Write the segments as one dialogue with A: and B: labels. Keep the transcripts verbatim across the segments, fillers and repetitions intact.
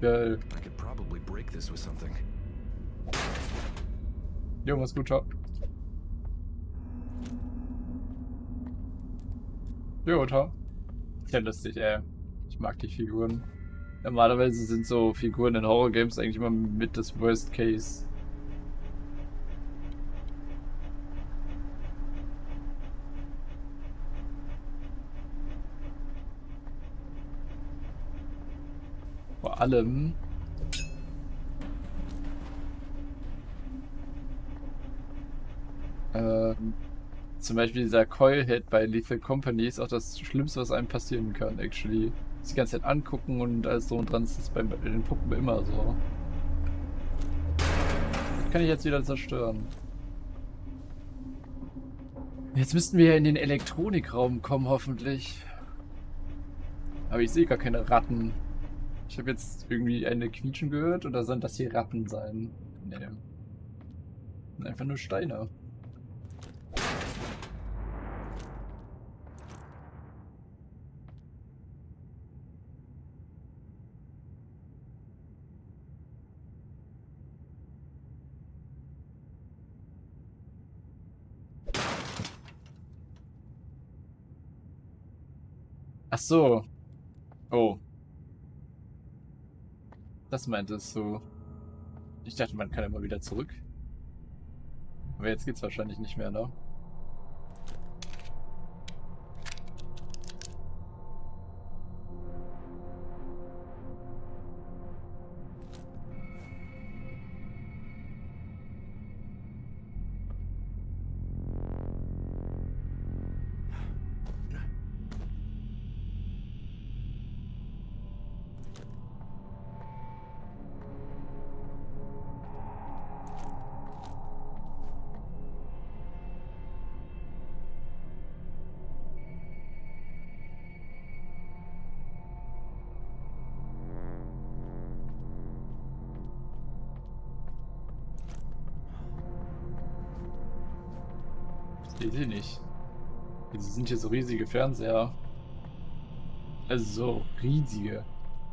A: Geil.
B: I could probably break this with something.
A: Jo, mach's gut, ciao. Jo, ciao. Ist ja lustig, ey. Ich mag die Figuren. Normalerweise sind so Figuren in Horror-Games eigentlich immer mit das Worst Case. Vor allem... Ähm, zum Beispiel dieser Coilhead bei Lethal Company ist auch das Schlimmste, was einem passieren kann, actually. Das die ganze Zeit angucken und alles so und dran, das ist bei den Puppen immer so. Das kann ich jetzt wieder zerstören. Jetzt müssten wir ja in den Elektronikraum kommen, hoffentlich. Aber ich sehe gar keine Ratten. Ich habe jetzt irgendwie eine quietschen gehört, oder sollen das hier Ratten sein? Nee. Das sind einfach nur Steine. Ach so. Oh. Das meintest du. Ich dachte, man kann immer wieder zurück. Aber jetzt geht's wahrscheinlich nicht mehr, ne? Ich sehe sie nicht. Wieso sind hier so riesige Fernseher? Also so riesige.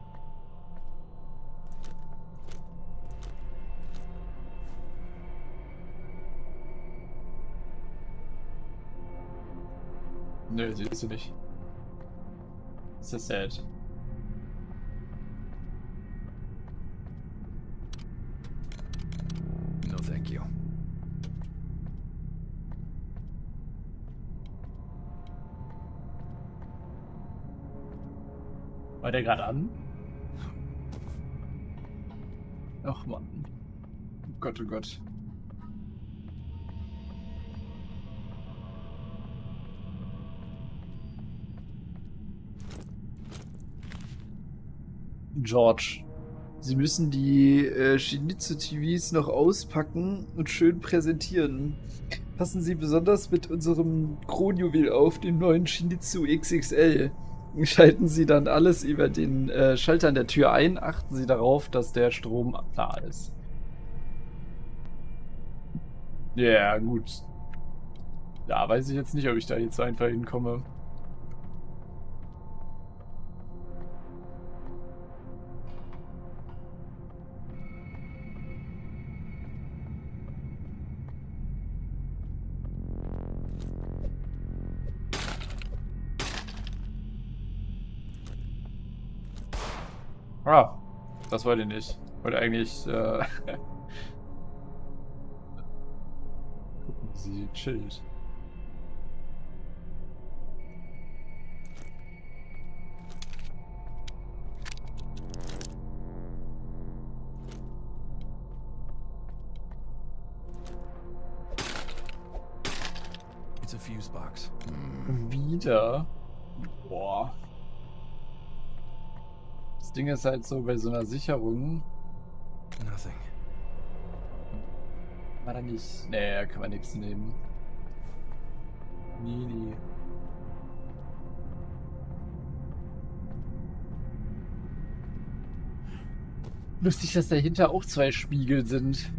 A: Nö, sie ist sie nicht. Das ist sad.
B: No, thank you.
A: War der gerade an? Ach Mann. Oh Gott, oh Gott. George, Sie müssen die äh, Shinizu-T Vs noch auspacken und schön präsentieren. Passen Sie besonders mit unserem Kronjuwel auf, den neuen Shinizu X X L. Schalten Sie dann alles über den äh, Schalter an der Tür ein. Achten Sie darauf, dass der Strom da ist. Ja, yeah, gut. Da weiß ich jetzt nicht, ob ich da jetzt einfach hinkomme. Ah, das wollte ich nicht. Ich wollte eigentlich äh gucken, wie sie chillt.
B: It's a fuse box.
A: Wieder? Boah. Das Ding ist halt so, bei so einer Sicherung.
B: Nothing.
A: War da nicht. Nee, da kann man nichts nehmen. Nie, nie. Lustig, dass dahinter auch zwei Spiegel sind.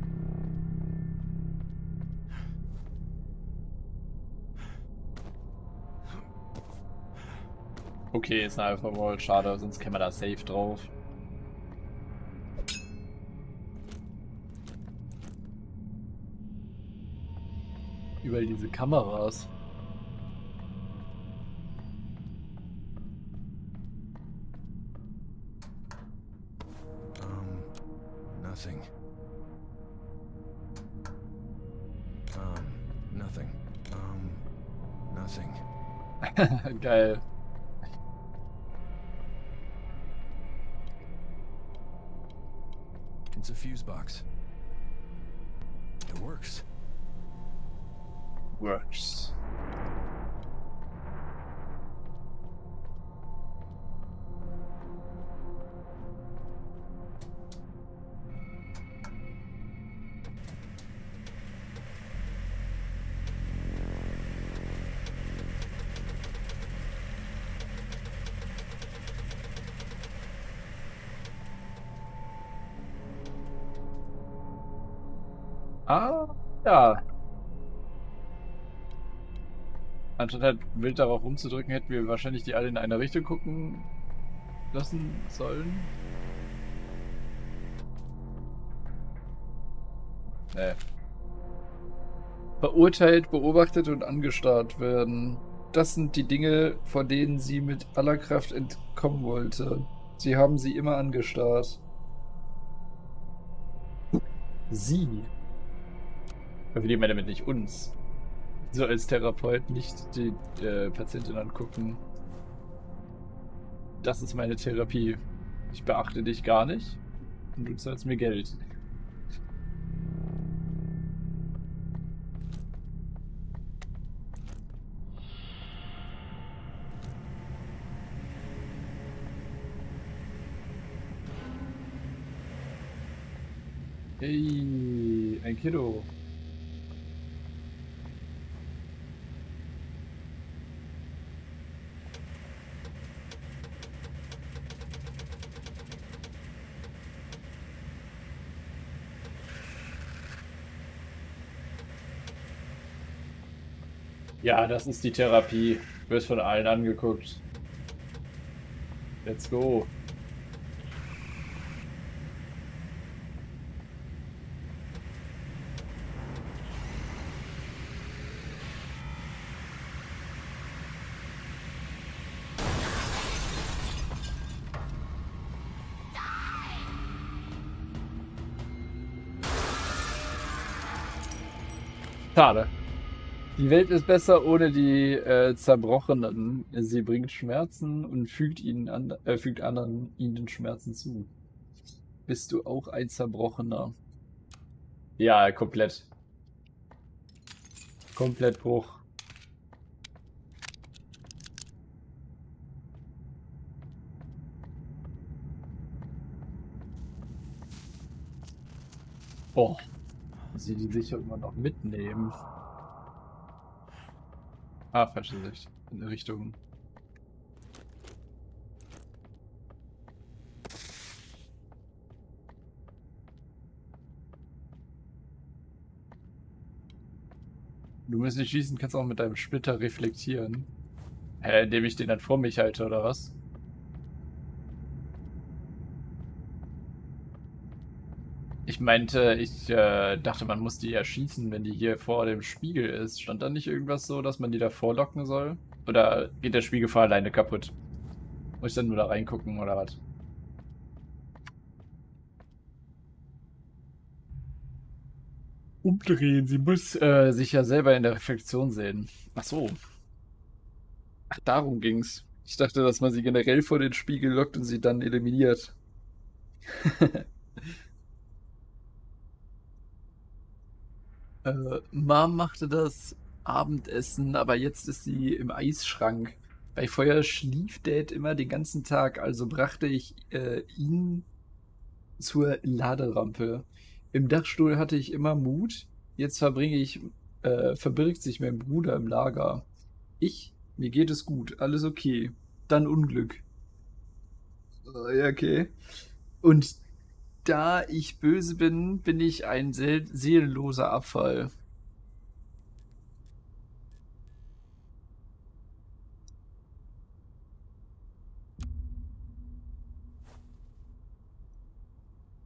A: Okay, ist eine Alpha Wall, schade, sonst käme man da safe drauf. Überall diese Kameras.
B: Um, nothing. Um, nothing. Um, nothing.
A: Geil.
B: It's a fuse box. It works.
A: Works. Ah, ja. Anstatt halt wild darauf rumzudrücken, hätten wir wahrscheinlich die alle in eine Richtung gucken lassen sollen. Nee. Verurteilt, beobachtet und angestarrt werden. Das sind die Dinge, vor denen sie mit aller Kraft entkommen wollte. Sie haben sie immer angestarrt. Sie. Aber wir meinen damit nicht uns. So als Therapeut nicht die äh, Patientin angucken. Das ist meine Therapie. Ich beachte dich gar nicht und du zahlst mir Geld. Hey, ein Kiddo. Ja, das ist die Therapie. Du wirst von allen angeguckt. Let's go. Schade. Die Welt ist besser ohne die äh, Zerbrochenen. Sie bringt Schmerzen und fügt ihnen an, äh, fügt anderen ihnen Schmerzen zu. Bist du auch ein Zerbrochener? Ja, komplett. Komplett Bruch. Oh. Sie die sicher immer noch mitnehmen. Ah, falsche Sicht. In der Richtung. Du musst nicht schießen, kannst auch mit deinem Splitter reflektieren. Hä, indem ich den dann vor mich halte, oder was? Ich meinte, ich äh, dachte, man muss die ja schießen, wenn die hier vor dem Spiegel ist. Stand da nicht irgendwas so, dass man die da vorlocken soll? Oder geht der Spiegel vor alleine kaputt? Muss ich dann nur da reingucken, oder was? Umdrehen, sie muss äh, sich ja selber in der Reflexion sehen. Ach so. Ach, darum ging's. Ich dachte, dass man sie generell vor den Spiegel lockt und sie dann eliminiert. Äh, Mom machte das Abendessen, aber jetzt ist sie im Eisschrank. Bei Feuer schlief Dad immer den ganzen Tag, also brachte ich äh, ihn zur Laderampe. Im Dachstuhl hatte ich immer Mut. Jetzt verbringe ich, äh, verbirgt sich mein Bruder im Lager. Ich, mir geht es gut, alles okay. Dann Unglück. Äh, Ja, okay. Und da ich böse bin, bin ich ein seel seelenloser Abfall.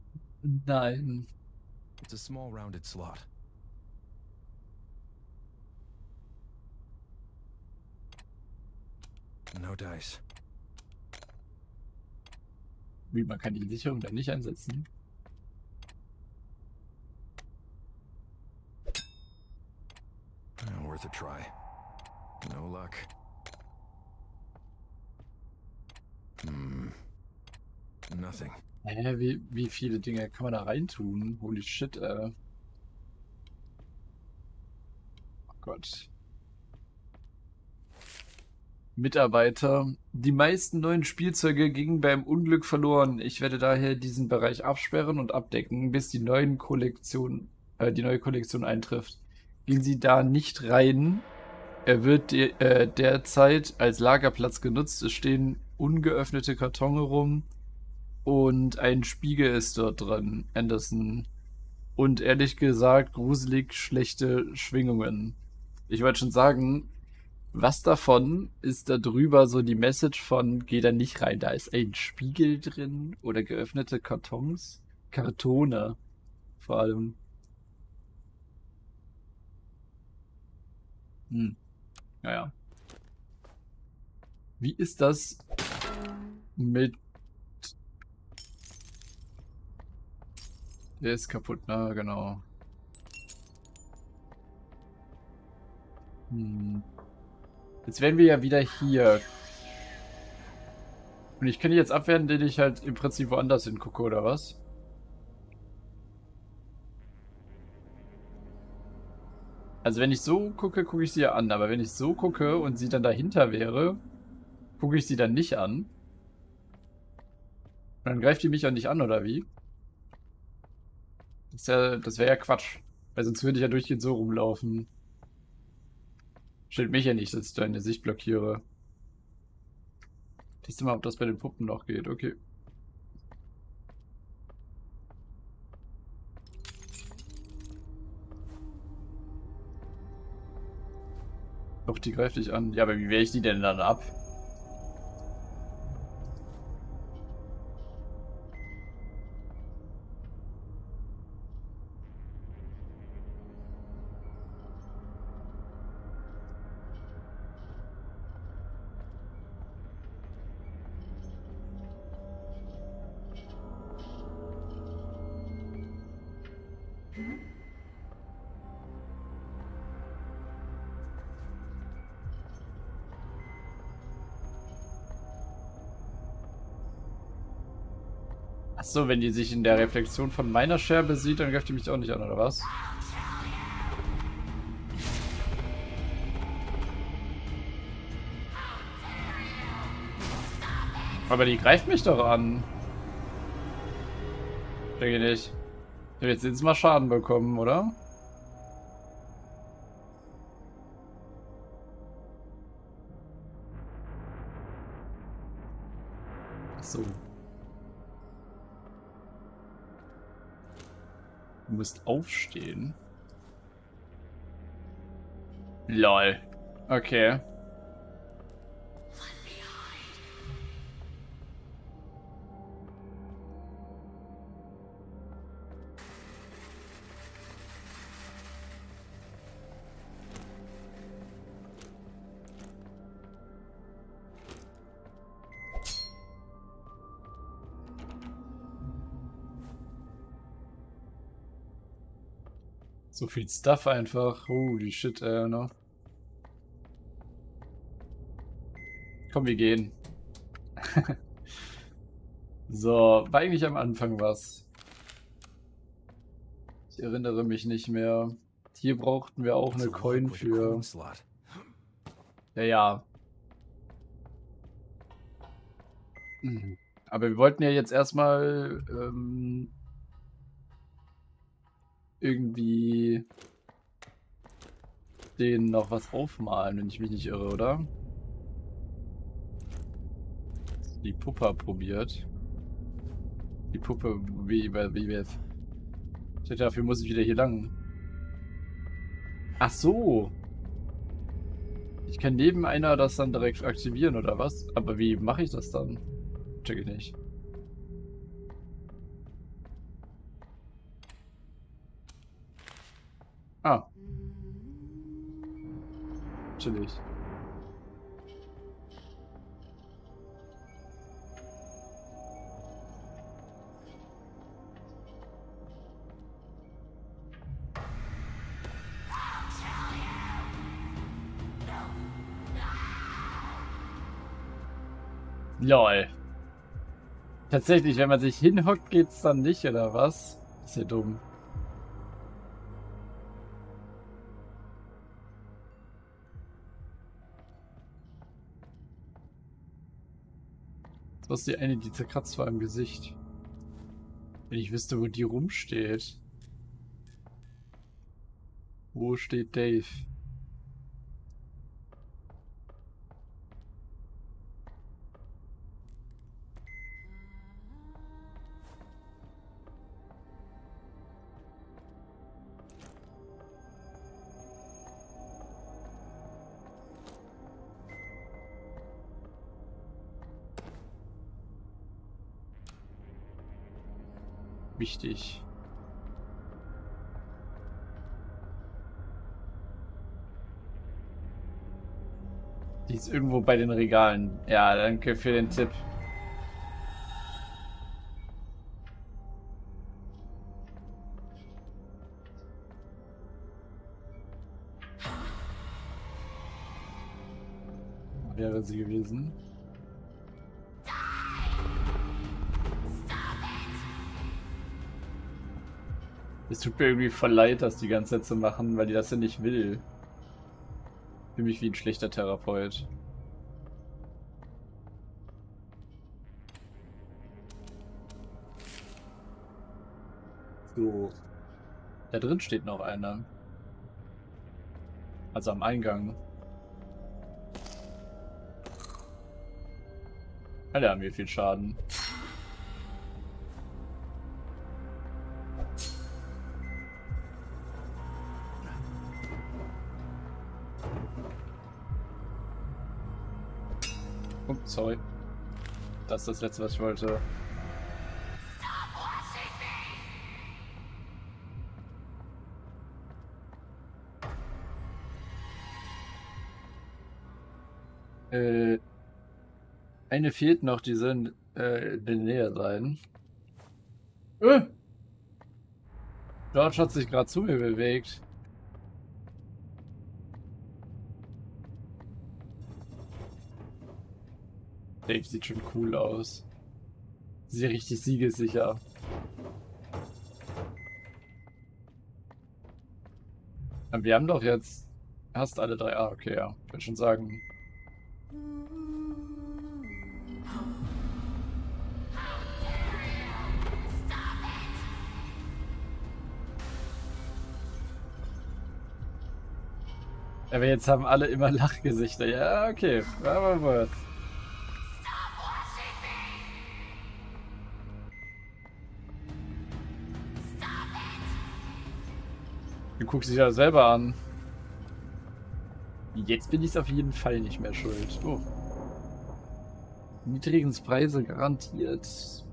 A: Nein.
B: It's a small rounded slot. No dice.
C: Wie, man kann die Sicherung dann nicht einsetzen?
B: Uh, worth a try. No luck. Hmm. Nothing.
C: Hä, wie, wie viele Dinge kann man da reintun? Holy shit, äh. Oh Gott. Mitarbeiter. Die meisten neuen Spielzeuge gingen beim Unglück verloren. Ich werde daher diesen Bereich absperren und abdecken, bis die neuen Kollektion, äh, die neue Kollektion eintrifft. Gehen Sie da nicht rein. Er wird de äh, derzeit als Lagerplatz genutzt. Es stehen ungeöffnete Kartons rum und ein Spiegel ist dort drin. Anderson. Und ehrlich gesagt, gruselig schlechte Schwingungen. Ich wollte schon sagen, was davon ist da drüber so die Message von geh da nicht rein, da ist ein Spiegel drin oder geöffnete Kartons? Kartone vor allem. Hm. Naja. Wie ist das mit... Der ist kaputt, na genau. Hm. Jetzt wären wir ja wieder hier. Und ich kann die jetzt abwehren, indem ich halt im Prinzip woanders hingucke, oder was? Also wenn ich so gucke, gucke ich sie ja an. Aber wenn ich so gucke und sie dann dahinter wäre, gucke ich sie dann nicht an. Und dann greift die mich auch nicht an, oder wie? Das, ja, das wäre ja Quatsch. Weil sonst würde ich ja durchgehend so rumlaufen. Stellt mich ja nicht, dass ich deine Sicht blockiere. Siehst du mal, ob das bei den Puppen noch geht. Okay. Doch, die greift dich an. Ja, aber wie wehre ich die denn dann ab? Achso, wenn die sich in der Reflexion von meiner Scherbe sieht, dann greift die mich auch nicht an, oder was? Aber die greift mich doch an. Denke ich nicht. Ich habe jetzt jetzt mal Schaden bekommen, oder? Achso. Du musst aufstehen. Lol. Okay. So viel Stuff einfach. Holy shit, ey, ne? Komm, wir gehen. So, war eigentlich am Anfang was. Ich erinnere mich nicht mehr. Hier brauchten wir auch eine Coin für. Ja, ja. Aber wir wollten ja jetzt erstmal ähm, irgendwie den noch was aufmalen, wenn ich mich nicht irre, oder? Die Puppe probiert. Die Puppe, wie, wie, wie, wie dafür muss ich wieder hier lang. Ach so. Ich kann neben einer das dann direkt aktivieren, oder was? Aber wie mache ich das dann? Check ich nicht. Ah. Lol. Tatsächlich, wenn man sich hinhockt, geht's dann nicht, oder was? Ist ja dumm. Was ist die eine, die zerkratzt war im Gesicht? Wenn ich wüsste, wo die rumsteht. Wo steht Dave? Wichtig. Die ist irgendwo bei den Regalen. Ja, danke für den Tipp. Wäre sie gewesen. Es tut mir irgendwie voll leid, das die ganze Zeit zu machen, weil die das ja nicht will. Ich fühle mich wie ein schlechter Therapeut. So. Da drin steht noch einer. Also am Eingang. Alle haben hier viel Schaden. Oh, sorry. Das ist das letzte, was ich wollte. Äh, eine fehlt noch, die soll äh, in der Nähe sein. Äh! George hat sich gerade zu mir bewegt. Dave sieht schon cool aus. Sieht richtig siegessicher. Aber wir haben doch jetzt fast alle drei. Ah, okay, ja. Ich würde schon sagen. Aber jetzt haben alle immer Lachgesichter. Ja, okay. Aber was? Du guckst dich ja selber an. Jetzt bin ich es auf jeden Fall nicht mehr schuld. Oh. Niedrigenspreise garantiert.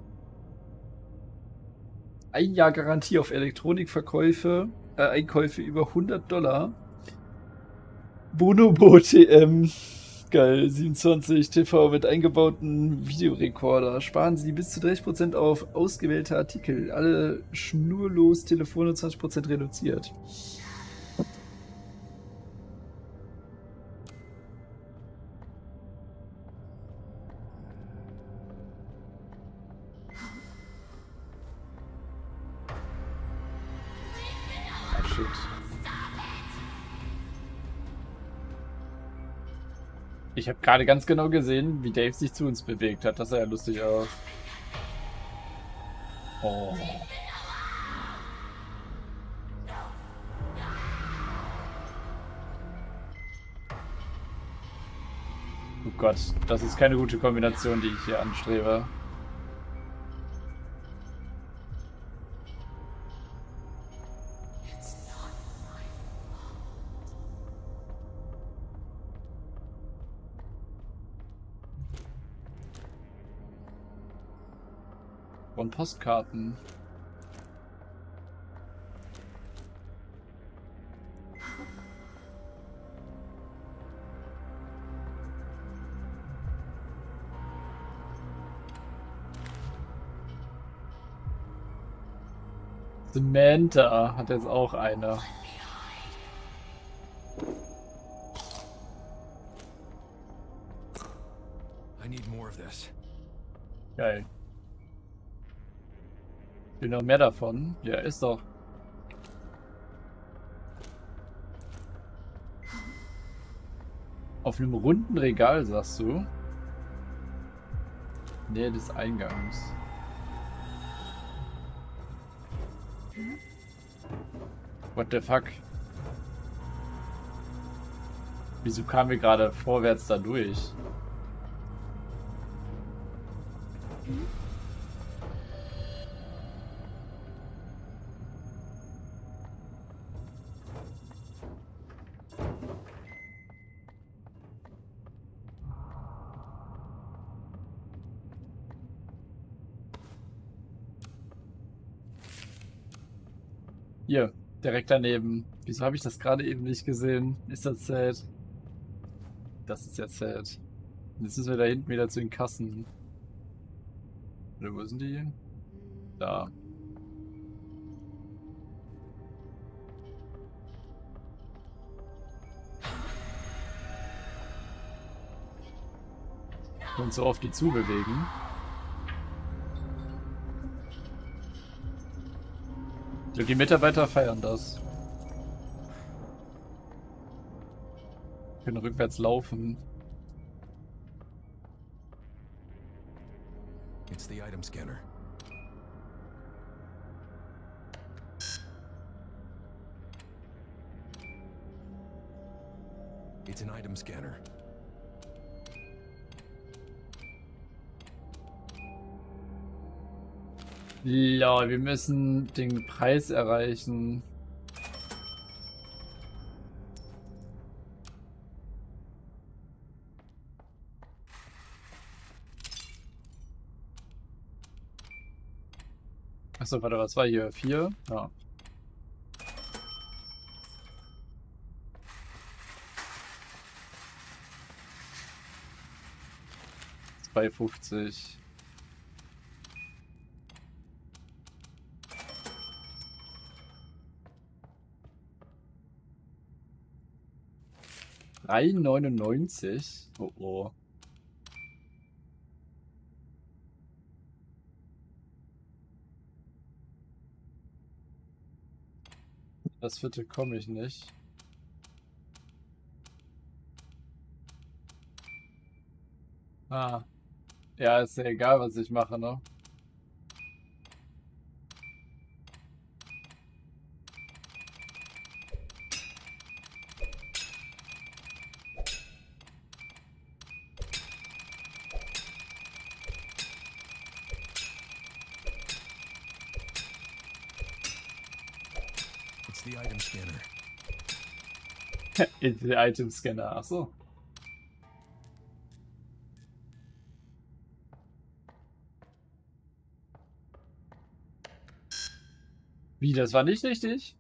C: Ein Jahr Garantie auf Elektronikverkäufe, äh, Einkäufe über hundert Dollar. Bonobo T M. Geil, siebenundzwanzig T V mit eingebauten Videorekorder. Sparen Sie bis zu dreißig Prozent auf ausgewählte Artikel. Alle schnurlos Telefone zwanzig Prozent reduziert. Ah, shit. Ich habe gerade ganz genau gesehen, wie Dave sich zu uns bewegt hat. Das sah ja lustig aus. Oh. Oh Gott, das ist keine gute Kombination, die ich hier anstrebe. Und Postkarten. Samantha hat jetzt auch eine.
B: I need more of this.
C: Geil. Will noch mehr davon? Ja, ist doch. Auf einem runden Regal, sagst du? Nähe des Eingangs. What the fuck? Wieso kamen wir gerade vorwärts da durch? Hier, direkt daneben. Wieso habe ich das gerade eben nicht gesehen? Ist das sad? Das ist ja sad. Jetzt müssen wir da hinten wieder zu den Kassen. Oder wo sind die? Da. Und so auf die zubewegen. Ich glaube, die Mitarbeiter feiern das. Wir können rückwärts laufen.
B: It's the item scanner. It's an item scanner.
C: Lol, wir müssen den Preis erreichen. Achso, warte, was war hier? Vier? Ja. zwei fünfzig. drei neunundneunzig. Oh oh. Das vierte komme ich nicht. Ah. Ja, ist ja egal, was ich mache, ne?
B: It's the item scanner.
C: It's the item scanner, achso. Wie, das war nicht richtig?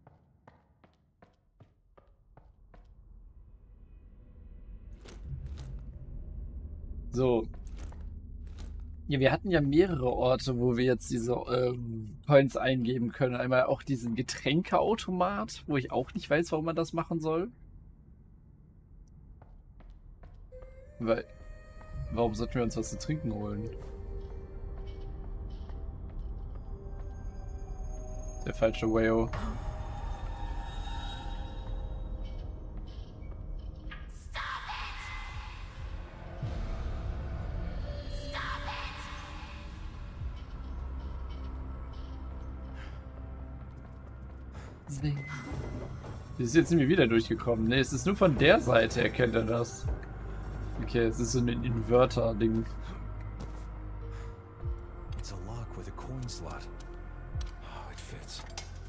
C: So. Ja, wir hatten ja mehrere Orte, wo wir jetzt diese ähm, Coins eingeben können. Einmal auch diesen Getränkeautomat, wo ich auch nicht weiß, warum man das machen soll. Weil, warum sollten wir uns was zu trinken holen? Der falsche Wayo. Das ist jetzt nicht mehr wieder durchgekommen. Ne, es ist nur von der Seite, erkennt er das. Okay, es ist so ein Inverter-Ding.
B: It's a lock with a coin slot. Oh, it fits.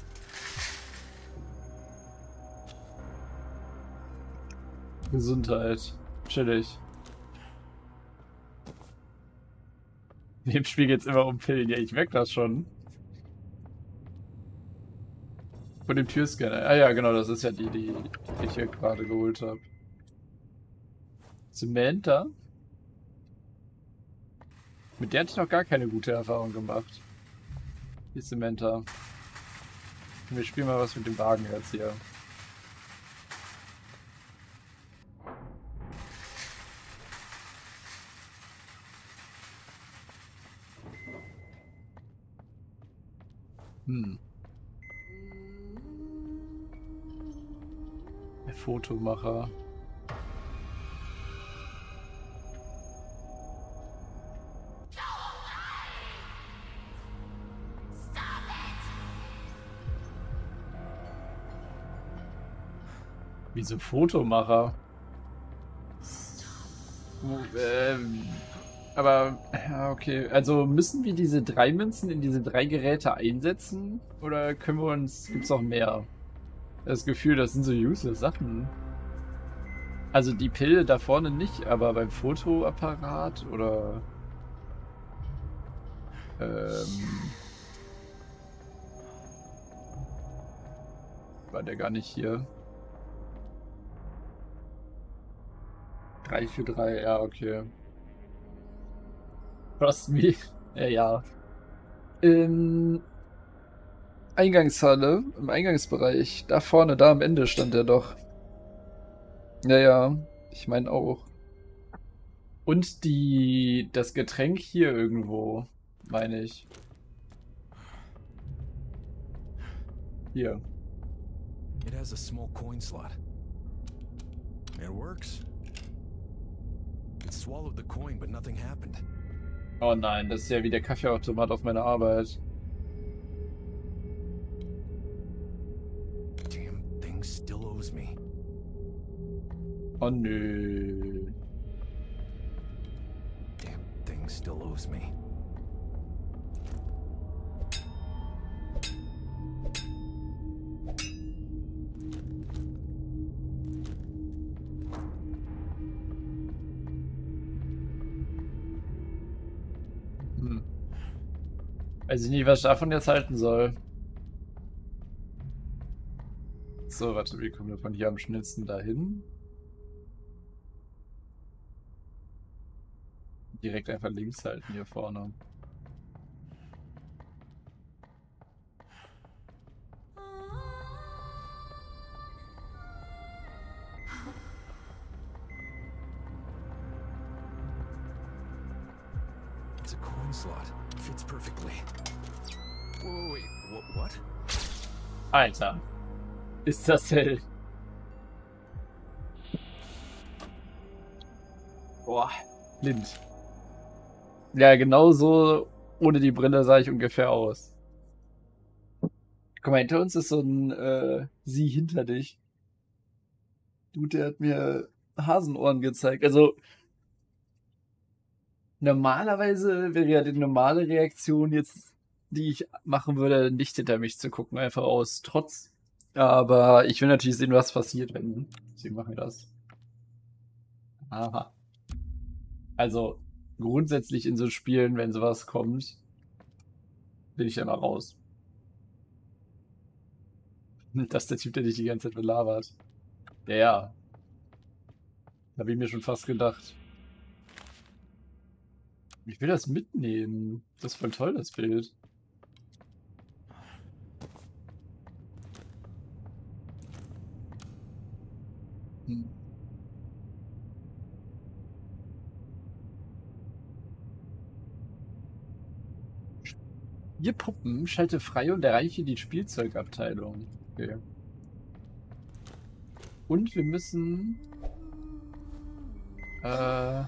C: Gesundheit. Chillig. Im Spiel geht's immer um Pillen. Ja, ich merke das schon. Von dem Türscanner. Ah ja, genau, das ist ja die, die ich hier gerade geholt habe. Samantha? Mit der hatte ich noch gar keine gute Erfahrung gemacht. Die Samantha. Wir spielen mal was mit dem Wagen jetzt hier. Hm. Der Fotomacher. Wieso Fotomacher? Ähm, aber, ja, okay. Also müssen wir diese drei Münzen in diese drei Geräte einsetzen? Oder können wir uns. Gibt's noch mehr? Das Gefühl, das sind so useless Sachen. Also die Pille da vorne nicht, aber beim Fotoapparat oder. Ähm. War der gar nicht hier? drei für drei, ja, okay. Trust me. Ja, ja. In Eingangshalle, im Eingangsbereich, da vorne, da am Ende stand er doch. Ja, ja, ich meine auch. Und die, das Getränk hier irgendwo, meine ich. Hier.
B: It has a small coin slot. It works. It swallowed the coin, but nothing happened.
C: Oh nein, das ist ja wie der Kaffeeautomat auf meiner Arbeit.
B: Damn thing still owes me.
C: Oh nö.
B: Damn thing still owes me.
C: Hm. Weiß ich nicht, was ich davon jetzt halten soll. So, warte, wie kommen wir von hier am schnellsten dahin? Direkt einfach links halten hier vorne.
B: It's a coin slot. Fits perfectly. Whoa, wait, wait, what?
C: Alter. Ist das hell. Boah, blind. Ja, genau so ohne die Brille sah ich ungefähr aus. Guck mal, hinter uns ist so ein äh, Sie hinter dich. Dude, der hat mir Hasenohren gezeigt. Also normalerweise wäre ja die normale Reaktion jetzt, die ich machen würde, nicht hinter mich zu gucken, einfach aus Trotz. Aber ich will natürlich sehen, was passiert, wenn. Deswegen machen wir das. Aha. Also grundsätzlich in so Spielen, wenn sowas kommt, bin ich ja mal raus. Das ist der Typ, der dich die ganze Zeit belabert. Ja, ja. Da habe ich mir schon fast gedacht. Ich will das mitnehmen. Das ist voll toll, das Bild. Hm. Vier Puppen, schalte frei und erreiche die Spielzeugabteilung. Okay. Und wir müssen... Äh...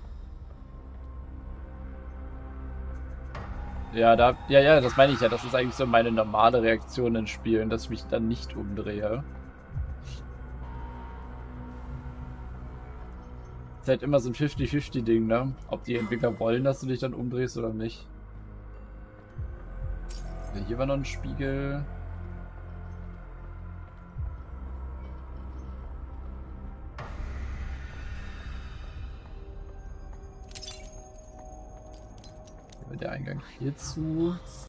C: Ja, da, ja, ja, das meine ich ja. Das ist eigentlich so meine normale Reaktion in Spielen, dass ich mich dann nicht umdrehe. Ist halt immer so ein fifty fifty Ding, ne? Ob die Entwickler wollen, dass du dich dann umdrehst oder nicht. Ja, hier war noch ein Spiegel. Der Eingang hierzu.